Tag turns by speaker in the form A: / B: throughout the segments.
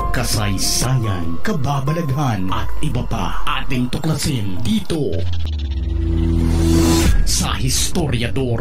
A: kasaysayan, kababalaghan at iba pa ating tuklasin dito sa Historiador.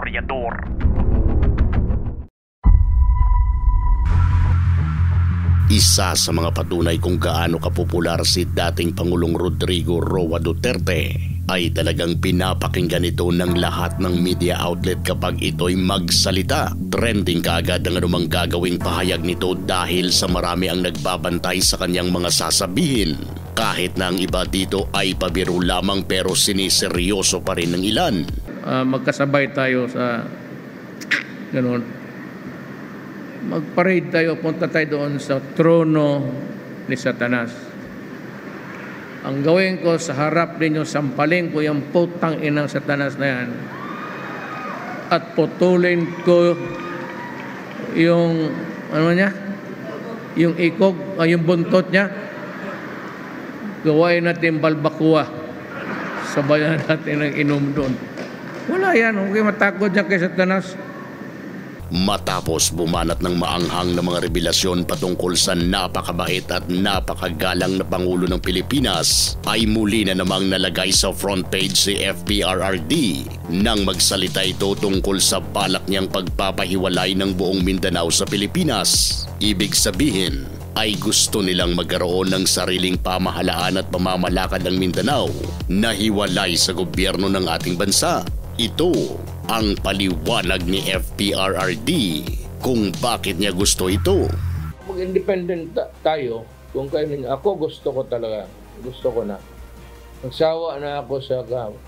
A: Isa sa mga patunay kung gaano kapopular si dating Pangulong Rodrigo Roa Duterte ay talagang pinapakinggan ito ng lahat ng media outlet kapag ito'y magsalita. Trending kaagad ang anumang gagawing pahayag nito dahil sa marami ang nagbabantay sa kanyang mga sasabihin. Kahit na ang iba dito ay pabiro lamang pero siniseryoso pa rin ng ilan.
B: Magkasabay tayo sa gano'n. Mag-parade tayo, punta tayo doon sa trono ni Satanas. Ang gawin ko sa harap ninyo, sampalin ko yung putang inang Satanas na yan at putulin ko yung yung ikog, yung buntot niya. Gawain natin balbakua, sabayan natin ng inom doon. Wala yan, okay, matakot niya kay Satanas.
A: Matapos bumanat ng maanghang na mga revelasyon patungkol sa napakabait at napakagalang na Pangulo ng Pilipinas, ay muli na namang nalagay sa front page si FPRRD nang magsalita ito tungkol sa balak niyang pagpapahiwalay ng buong Mindanao sa Pilipinas. Ibig sabihin ay gusto nilang magkaroon ng sariling pamahalaan at pamamalakad ng Mindanao na hiwalay sa gobyerno ng ating bansa. Ito ang paliwanag ni FPRRD kung bakit niya gusto ito.
B: Mag-independent tayo, kung kayo ninyo, ako gusto ko na. Nagsawa na ako sa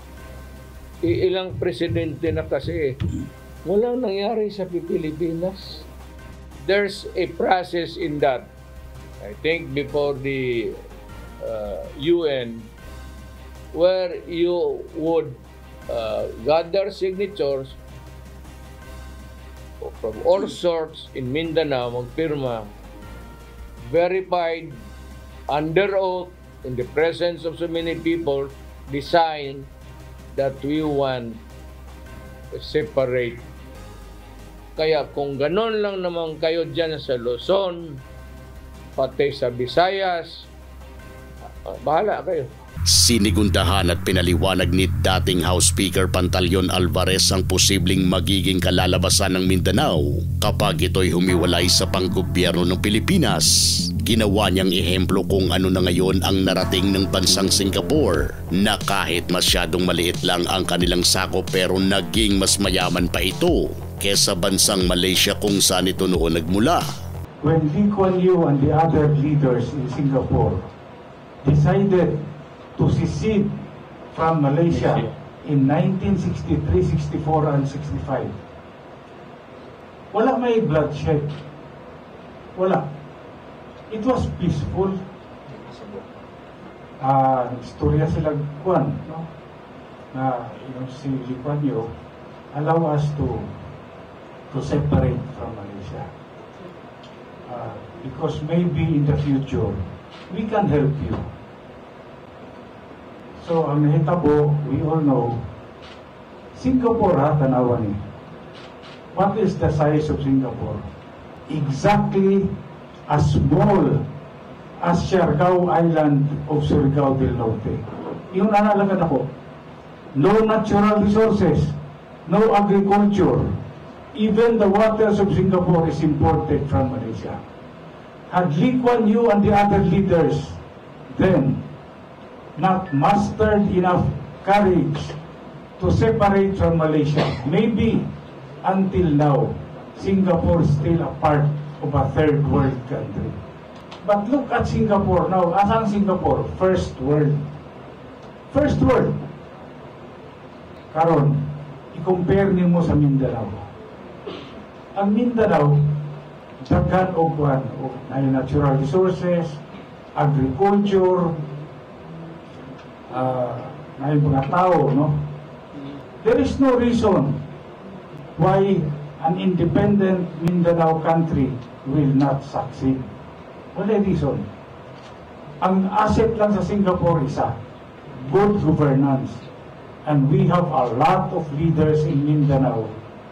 B: ilang presidente na kasi walang nangyari sa Pilipinas. There's a process in that. I think before the UN, where you would gather signatures from all sorts in Mindanao, magpirma, verified under oath in the presence of so many people, decide that we want to separate. Kaya kung ganon lang naman kayo dyan sa Luzon, pati sa Visayas, bahala kayo.
A: Sinigundahan at pinaliwanag ni dating House Speaker Pantaleon Alvarez ang posibleng magiging kalalabasan ng Mindanao kapag ito'y humiwalay sa panggobyerno ng Pilipinas. Ginawa niyang ehemplo kung ano na ngayon ang narating ng bansang Singapore na kahit masyadong maliit lang ang kanilang sakop pero naging mas mayaman pa ito kesa bansang Malaysia kung saan ito noon nagmula.
C: When Lee Kuan Yew and the other leaders in Singapore decided to secede from Malaysia in 1963, 64, and 65. Wala may bloodshed. Wala. It was peaceful. Istorya sila kuan, no? Na si Lee Kuan Yew allow us to separate from Malaysia. Because maybe in the future we can help you. So, ang nahitabo, we all know, Singapore, tanawan ni. What is the size of Singapore? Exactly as small as Siargao Island of Surigao del Norte. Yung nalalagan ako, no natural resources, no agriculture, even the waters of Singapore is imported from Malaysia. Had Lee Kuan Yew and the other leaders then not mustered enough courage to separate from Malaysia, maybe until now, Singapore is still a part of a third world country. But look at Singapore now. Asang Singapore? First world. First world. Karon, i-compare nimo sa Mindanao. Ang Mindanao, daghan og kuan, ay natural resources, agriculture, may mga tao, no? There is no reason why an independent Mindanao country will not succeed. Wala reason. Ang asset lang sa Singapore isa, good governance. And we have a lot of leaders in Mindanao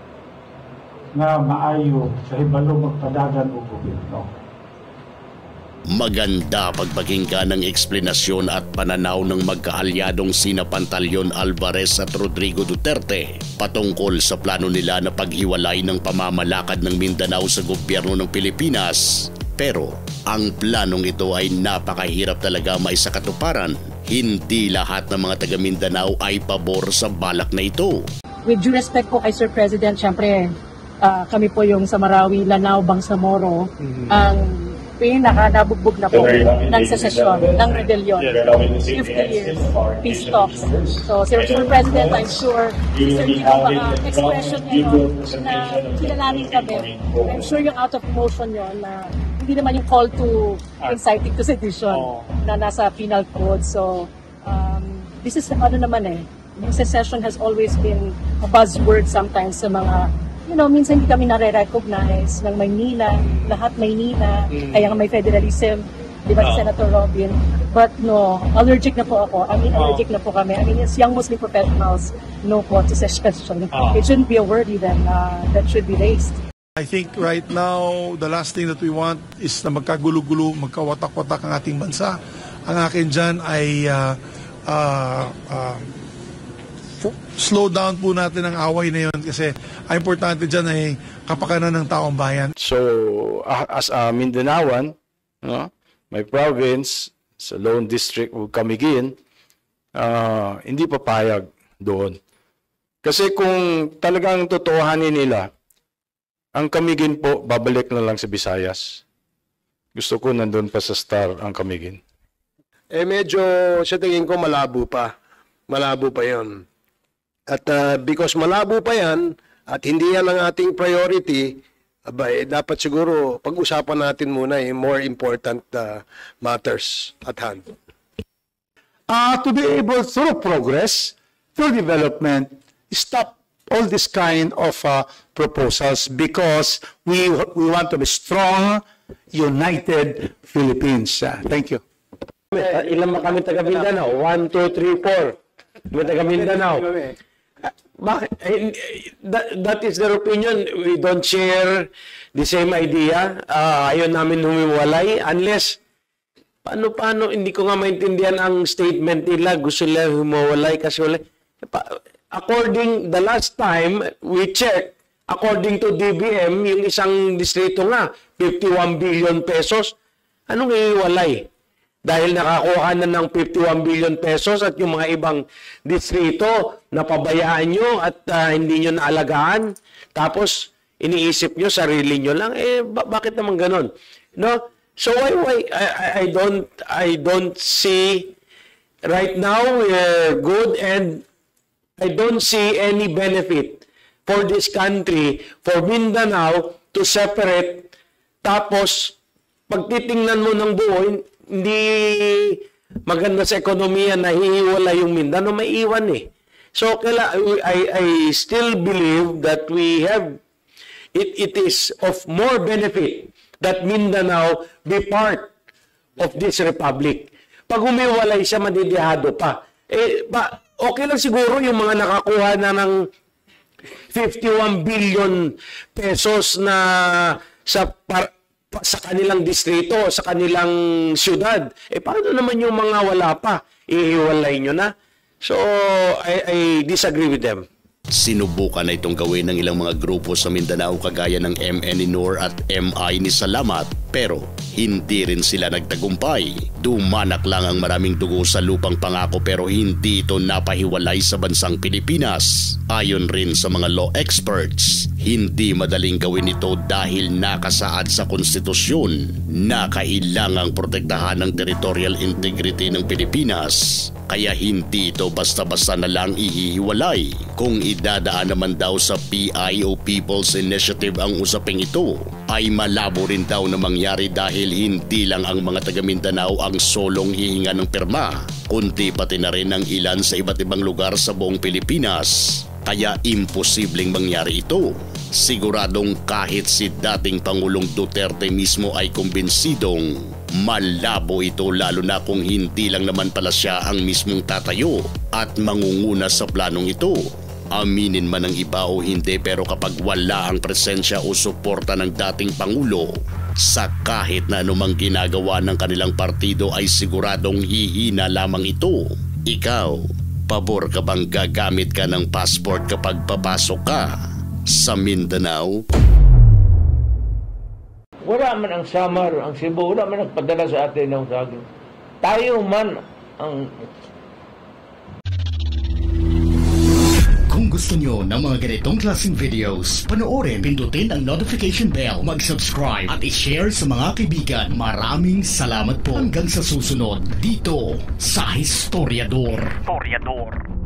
C: na maayo sa hibalo magpadagan o gobyerno.
A: Maganda pagpakinggan ng eksplenasyon at pananaw ng magkaalyadong sina Pantaleon Alvarez at Rodrigo Duterte patungkol sa plano nila na paghiwalay ng pamamalakad ng Mindanao sa gobyerno ng Pilipinas. Pero ang planong ito ay napakahirap talaga maisakatuparan. Hindi lahat ng mga taga Mindanao ay pabor sa balak na ito.
D: With due respect po kay Sir President, syempre kami po yung sa Marawi, Lanao, Bangsamoro, ang pinaka-nabugbog na po ng secession, ng rebellion. 50 years, peace talks. So, Sir President, I'm sure, Sir Tito, baka expression nyo na kilalanin kami. I'm sure yung out of emotion yun na hindi naman yung call to inciting to sedition na nasa penal code. So, this is ano naman yung secession has always been a buzzword sometimes sa mga minsan hindi kami nare-recognize ng Maynila, lahat Maynila, kaya nga may federalism, di ba, Senator Robin? But no, allergic na po ako. Allergic na po kami. As young Muslim professionals, no po to secession. It shouldn't be a word even that should be raised.
E: I think right now, the last thing that we want is na magkagulo-gulo, magkawatak-watak ang ating bansa. Ang akin dyan ay slow down po natin ang away na yun kasi ang importante dyan ay kapakanan ng taong bayan.
F: So, as a Mindanaoan, my province, sa Lone District of Camiguin, hindi papayag doon. Kasi kung talagang totohanin nila, ang Camiguin po, babalik na lang sa Visayas. Gusto ko nandun pa sa Star ang Camiguin.
G: Medyo sa tingin ko malabo pa. Malabo pa yon. At because malabo pa yan, at hindi yan ang ating priority, dapat siguro pag-usapan natin muna yung more important matters at hand.
H: To be able through progress, through development, stop all this kind of proposals because we want to be strong, united Philippines. Thank you.
I: Ilan ba kami taga Mindanao? 1, 2, 3, 4. Kami taga Mindanao. Bakit? That is their opinion. We don't share the same idea. Ayaw namin humiwalay unless paano hindi ko nga maintindihan ang statement nila. Gusto nila humiwalay kasi wala. According the last time we checked, according to DBM, yung isang distrito nga 51 billion pesos. Anong hiwalay? Dahil nakakuha na ng 51 billion pesos at yung mga ibang distrito napabayaan nyo at hindi nyo naalagaan. Tapos iniisip nyo, sarili nyo lang. Bakit naman ganun? No? So why I don't see right now we're good and I don't see any benefit for this country, for Mindanao to separate. Tapos pag titingnan mo ng buo, hindi maganda sa ekonomiya na hihiwala yung Mindanao, may iwan eh. So, I still believe that we have, it is of more benefit that Mindanao be part of this republic. Pag humiwalay siya, madidihado pa. Okay lang siguro yung mga nakakuha na ng 51 billion pesos na sa kanilang distrito, sa kanilang syudad. Paano naman yung mga wala pa? Ihiwalay nyo na? So, I disagree with them.
A: Sinubukan na itong gawin ng ilang mga grupo sa Mindanao kagaya ng MN Nor at MI ni Salamat pero hindi rin sila nagtagumpay. Dumanak lang ang maraming dugo sa lupang pangako pero hindi ito napahiwalay sa bansang Pilipinas. Ayon rin sa mga law experts, hindi madaling gawin ito dahil nakasaad sa konstitusyon na kailangang protektahan ng territorial integrity ng Pilipinas. Kaya hindi ito basta-basta na lang ihihiwalay. Kung idadaan naman daw sa PI o People's Initiative ang usaping ito, ay malabo rin daw na mangyari dahil hindi lang ang mga taga Mindanao ang solong hihinga ng pirma, kundi pati na rin ang ilan sa iba't ibang lugar sa buong Pilipinas. Kaya imposibleng mangyari ito. Siguradong kahit si dating Pangulong Duterte mismo ay kumbinsidong malabo ito lalo na kung hindi lang naman pala siya ang mismong tatayo at mangunguna sa planong ito. Aminin man ng iba o hindi pero kapag wala ang presensya o suporta ng dating Pangulo, Sa kahit na anumang ginagawa ng kanilang partido ay siguradong hihina lamang ito. Ikaw, pabor ka bang gagamit ka ng passport kapag papasok ka sa Mindanao?
B: Wala man ang Samar, ang Cebu, wala man nagpadala sa atin ng saging. Tayo man ang...
A: Kung gusto nyo ng mga ganitong klaseng videos, panoorin, pindutin ang notification bell, mag-subscribe at i-share sa mga kaibigan. Maraming salamat po. Hanggang sa susunod dito sa Historiador.